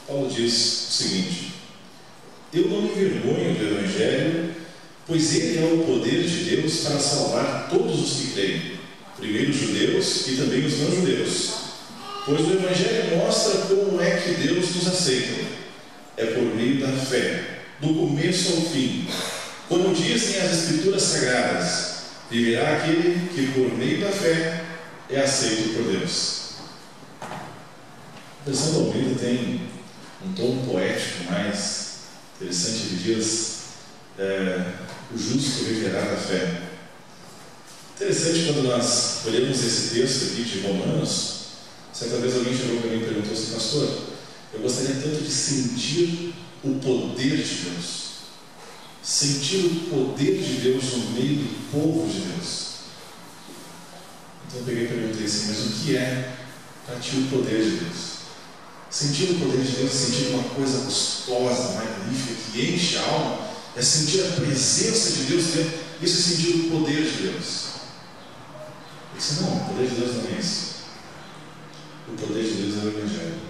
Paulo diz o seguinte: eu não me envergonho do Evangelho, pois ele é o poder de Deus para salvar todos os que creem, primeiro os judeus e também os não-judeus. Pois o Evangelho mostra como é que Deus nos aceita. É por meio da fé, do começo ao fim. Como dizem as Escrituras Sagradas, viverá aquele que por meio da fé é aceito por Deus. A versão da Almeida tem um tom poético mais interessante. Ele diz: o justo viverá da fé. Interessante quando nós olhamos esse texto aqui de Romanos. Certa vez alguém chegou para mim e perguntou assim: pastor, eu gostaria tanto de sentir o poder de Deus, sentir o poder de Deus no meio do povo de Deus. Então eu peguei e perguntei assim: mas o que é para ti o poder de Deus? Sentir o poder de Deus é sentir uma coisa gostosa, magnífica, que enche a alma, é sentir a presença de Deus dentro. Isso é sentir o poder de Deus. Eu disse: não, o poder de Deus não é isso. O poder de Deus é o Evangelho.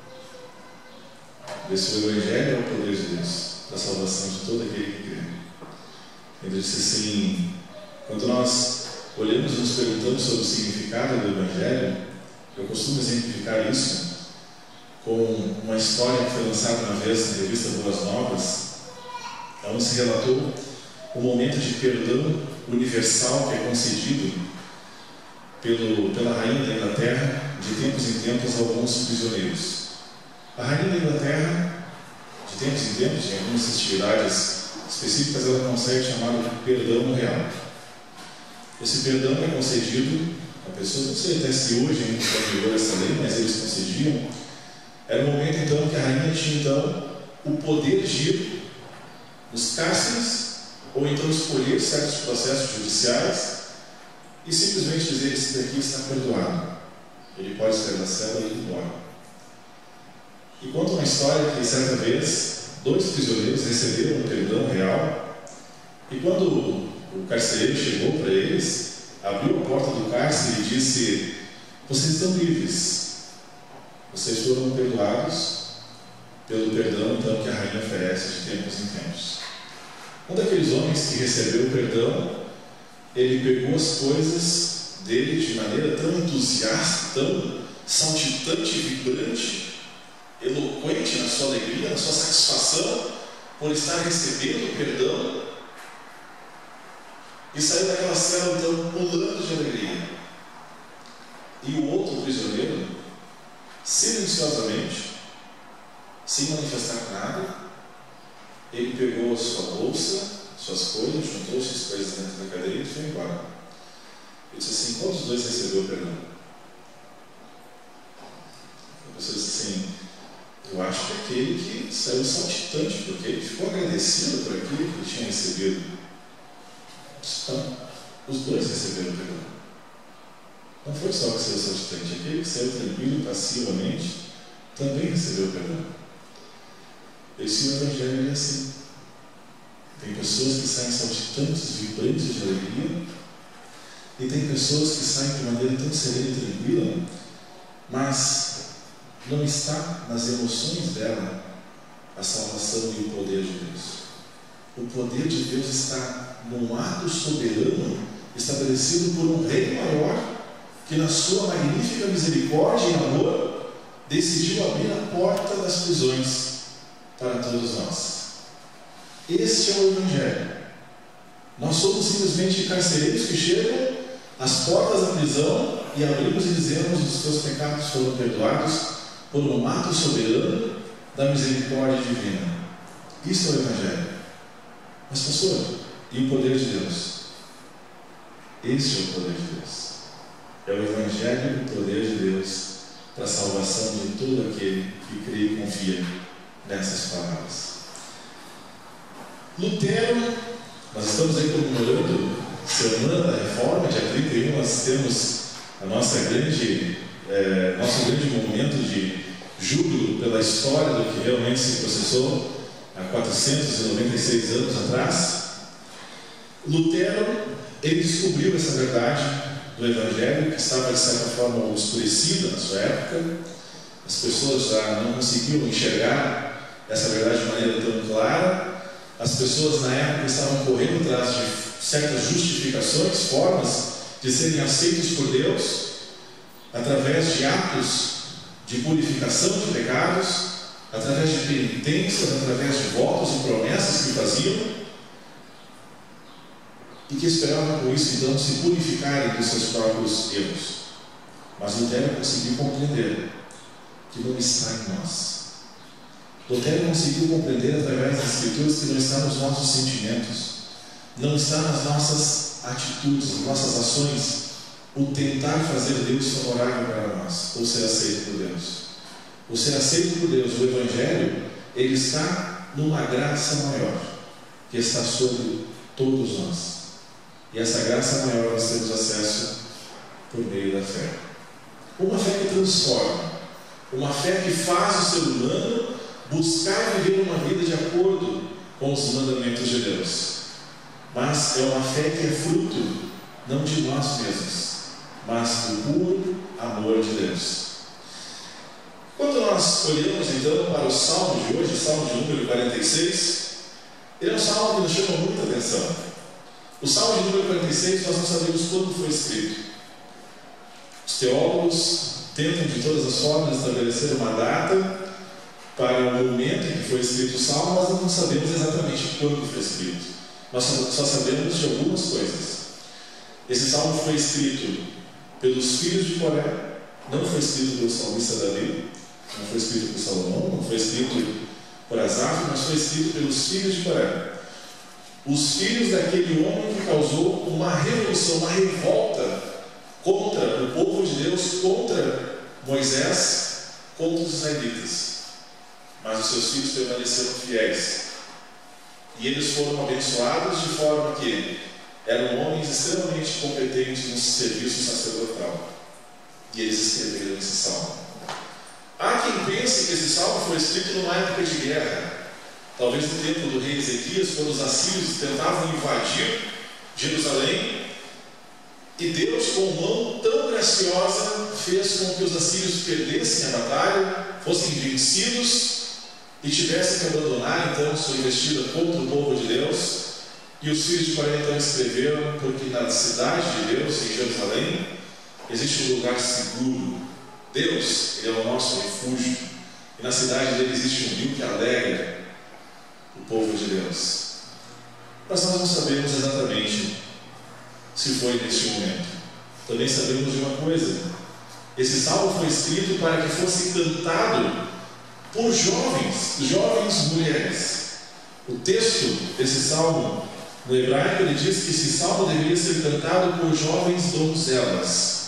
Esse o Evangelho é o poder de Deus para a salvação de todo aquele que crê. Ele disse assim: quando nós olhamos e nos perguntamos sobre o significado do Evangelho, eu costumo exemplificar isso com uma história que foi lançada uma vez na revista Boas Novas, onde se relatou o momento de perdão universal que é concedido pela rainha da Inglaterra de tempos em tempos a alguns prisioneiros. A rainha da Inglaterra, de tempos em tempos, em algumas festividades específicas, ela concede o chamado perdão real. Esse perdão é concedido a pessoas, não sei até se hoje ainda está em vigor essa lei, mas eles concediam. Era o momento então que a rainha tinha então o poder de ir nos cárceres, ou então escolher certos processos judiciais e simplesmente dizer: esse daqui está perdoado, ele pode sair da cela e ir embora. E conta uma história que certa vez 2 prisioneiros receberam um perdão real, e quando o carcereiro chegou para eles, abriu a porta do cárcere e disse: vocês estão livres, vocês foram perdoados pelo perdão então que a rainha oferece de tempos em tempos. Um daqueles homens que recebeu o perdão, ele pegou as coisas dele de maneira tão entusiasta, tão saltitante e vibrante, eloquente na sua alegria, na sua satisfação por estar recebendo o perdão, e saiu daquela cela então pulando de alegria. E o outro prisioneiro, silenciosamente, sem manifestar nada, ele pegou a sua bolsa, suas coisas, juntou suas coisas dentro da cadeira e foi embora. Ele disse assim: qual dos dois recebeu o perdão? A pessoa disse assim: eu acho que aquele que saiu saltitante, porque ele ficou agradecido por aquilo que ele tinha recebido. Então, os dois receberam o perdão. Não foi só o que saiu saltitante, aquele que saiu tranquilo e passivamente também recebeu o perdão. Esse Evangelho é assim. Tem pessoas que saem saltitantes, vibrantes de alegria, e tem pessoas que saem de maneira tão serena e tranquila, mas não está nas emoções dela a salvação e o poder de Deus. O poder de Deus está num ato soberano estabelecido por um rei maior que, na sua magnífica misericórdia e amor, decidiu abrir a porta das prisões para todos nós. Este é o Evangelho. Nós somos simplesmente carcereiros que chegam às portas da prisão e abrimos e dizemos: os seus pecados foram perdoados por um ato soberano da misericórdia divina. Isso é o Evangelho. Mas, pastor, e o poder de Deus? Este é o poder de Deus. É o Evangelho do poder de Deus para a salvação de todo aquele que crê e confia nessas palavras. Lutero, nós estamos aí comemorando a Semana da Reforma, dia 31, nós temos a nosso grande momento de júbilo pela história do que realmente se processou há 496 anos atrás. Lutero, ele descobriu essa verdade do Evangelho, que estava de certa forma obscurecida na sua época, As pessoas já não conseguiam enxergar essa verdade de maneira tão clara. As pessoas na época estavam correndo atrás de certas justificações, formas de serem aceitos por Deus, através de atos de purificação de pecados, através de penitências, através de votos e promessas que faziam, e que esperavam com isso então se purificarem dos seus próprios erros. Mas Lutero conseguiu compreender que não está em nós. Lutero conseguiu compreender através das Escrituras que não está nos nossos sentimentos, não está nas nossas atitudes, nas nossas ações, o tentar fazer Deus favorável para nós, ou ser aceito por Deus. O ser aceito por Deus, o Evangelho, ele está numa graça maior, que está sobre todos nós. E essa graça maior nós temos acesso por meio da fé. Uma fé que transforma, uma fé que faz o ser humano buscar viver uma vida de acordo com os mandamentos de Deus. Mas é uma fé que é fruto não de nós mesmos, mas do puro amor de Deus. Quando nós olhamos então para o Salmo de hoje, o Salmo de número 46, ele é um salmo que nos chama muita atenção. O Salmo de número 46 nós não sabemos quando foi escrito. Os teólogos tentam de todas as formas estabelecer uma data para o momento em que foi escrito o Salmo, mas nós não sabemos exatamente quando foi escrito. Nós só sabemos de algumas coisas. Esse salmo foi escrito pelos filhos de Coré, não foi escrito pelo salmista Davi, não foi escrito por Salomão, não foi escrito por Asaf, mas foi escrito pelos filhos de Coré. Os filhos daquele homem que causou uma revolução, uma revolta contra o povo de Deus, contra Moisés, contra os israelitas. Mas os seus filhos permaneceram fiéis. E eles foram abençoados de forma que eram homens extremamente competentes no serviço sacerdotal. E eles escreveram esse salmo. Há quem pense que esse salmo foi escrito numa época de guerra. Talvez no tempo do rei Ezequias, quando os assírios tentavam invadir Jerusalém. E Deus, com mão tão graciosa, fez com que os assírios perdessem a batalha, fossem vencidos e tivessem que abandonar então sua investida contra o povo de Deus. E os filhos de Coré então escreveram, porque na cidade de Deus, em Jerusalém, existe um lugar seguro. Deus, ele é o nosso refúgio. E na cidade dele existe um rio que alegra o povo de Deus. Mas nós não sabemos exatamente se foi neste momento. Também sabemos de uma coisa: esse salmo foi escrito para que fosse cantado por jovens mulheres. O texto desse salmo no hebraico, ele diz que esse salmo deveria ser cantado por jovens donzelas.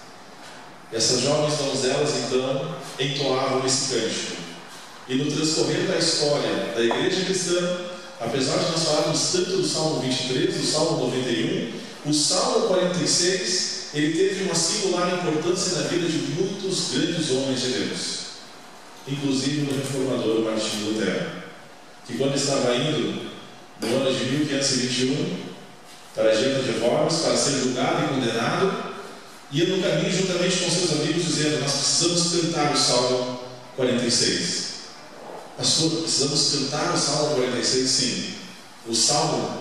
Essas jovens donzelas então entoavam esse cântico. E no transcorrer da história da igreja cristã, apesar de nós falarmos tanto do Salmo 23, do Salmo 91, o Salmo 46, ele teve uma singular importância na vida de muitos grandes homens de Deus, inclusive o reformador Martinho Lutero, que quando estava indo no ano de 1521 para a Genta de Worms para ser julgado e condenado, ia no caminho juntamente com seus amigos dizendo: nós precisamos cantar o Salmo 46. Pastor, precisamos cantar o Salmo 46? Sim. O Salmo,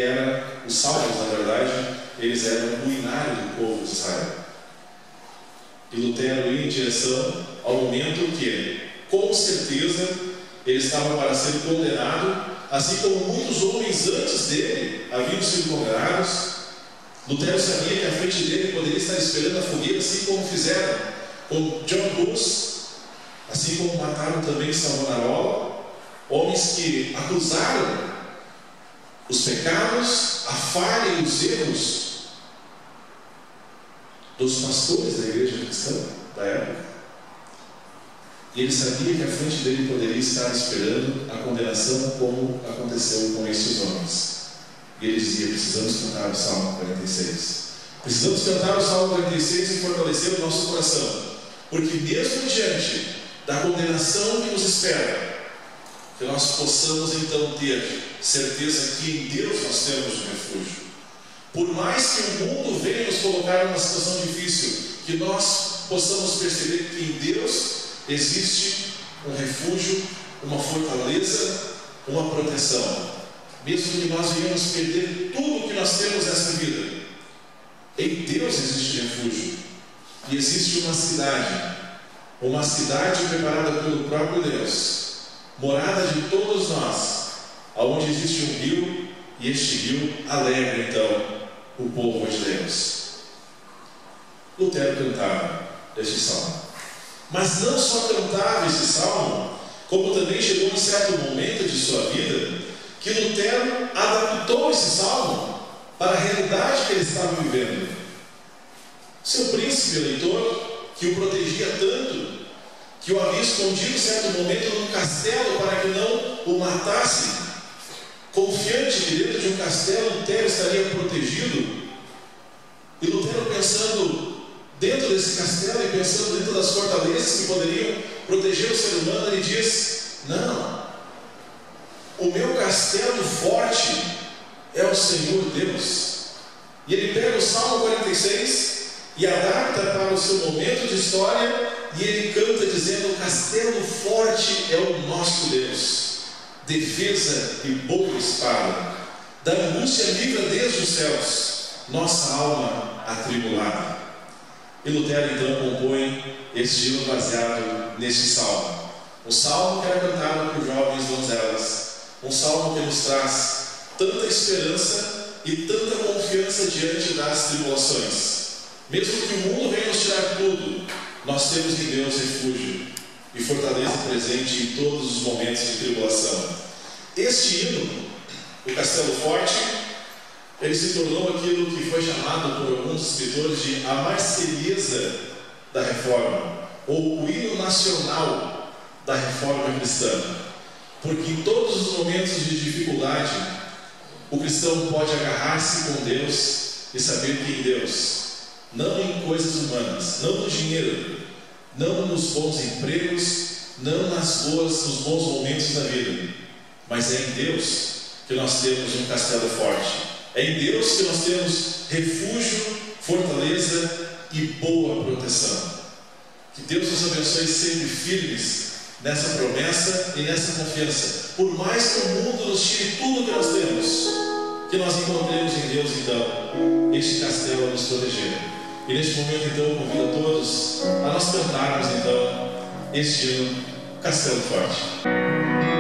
os Salmos, na verdade, eles eram o hinário do povo de Israel. E Lutero ia em direção ao momento que, com certeza, ele estava para ser condenado, assim como muitos homens antes dele haviam sido condenados. Lutero sabia que à frente dele poderia estar esperando a fogueira, assim como fizeram com John Hus, assim como mataram também Savonarola, homens que acusaram os pecados, a falha e os erros dos pastores da igreja cristã da época. E ele sabia que à frente dele poderia estar esperando a condenação, como aconteceu com estes homens. E ele dizia: precisamos cantar o Salmo 46. Precisamos cantar o Salmo 46 e fortalecer o nosso coração, porque mesmo diante da condenação que nos espera, que nós possamos então ter certeza que em Deus nós temos um refúgio. Por mais que o mundo venha nos colocar numa situação difícil, que nós possamos perceber que em Deus existe um refúgio, uma fortaleza, uma proteção. Mesmo que nós venhamos perder tudo que nós temos nesta vida, em Deus existe refúgio. E existe uma cidade preparada pelo próprio Deus, morada de todos nós, onde existe um rio, e este rio alegra então o povo de Deus. Lutero cantava este salmo, mas não só cantava este salmo, como também chegou um certo momento de sua vida que Lutero adaptou esse salmo para a realidade que ele estava vivendo. Seu príncipe eleitor, que o protegia tanto, que o havia escondido em certo momento num castelo para que não o matasse, confiante que dentro de um castelo Lutero estaria protegido, e Lutero pensando dentro desse castelo e pensando dentro das fortalezas que poderiam proteger o ser humano, ele diz: não, o meu castelo forte é o Senhor Deus. E ele pega o Salmo 46 e adapta para o seu momento de história, e ele canta dizendo: o castelo forte é o nosso Deus, defesa e boa espada, da angústia livra desde os céus nossa alma atribulada. E Lutero então compõe este hino baseado neste salmo, um salmo que era cantado por jovens donzelas, um salmo que nos traz tanta esperança e tanta confiança diante das tribulações. Mesmo que o mundo venha nos tirar tudo, nós temos em Deus refúgio e fortaleza presente em todos os momentos de tribulação. Este hino, o Castelo Forte, ele se tornou aquilo que foi chamado por alguns escritores de a Marselhesa da Reforma, ou o hino nacional da Reforma cristã, porque em todos os momentos de dificuldade, o cristão pode agarrar-se com Deus e saber que em Deus, não em coisas humanas, não no dinheiro, não nos bons empregos, não nos bons momentos da vida, mas é em Deus que nós temos um castelo forte. É em Deus que nós temos refúgio, fortaleza e boa proteção. Que Deus nos abençoe sempre firmes nessa promessa e nessa confiança. Por mais que o mundo nos tire tudo que nós temos, que nós encontremos em Deus então este castelo a nos proteger. E neste momento então eu convido a todos a nós cantarmos então este hino, Castelo Forte.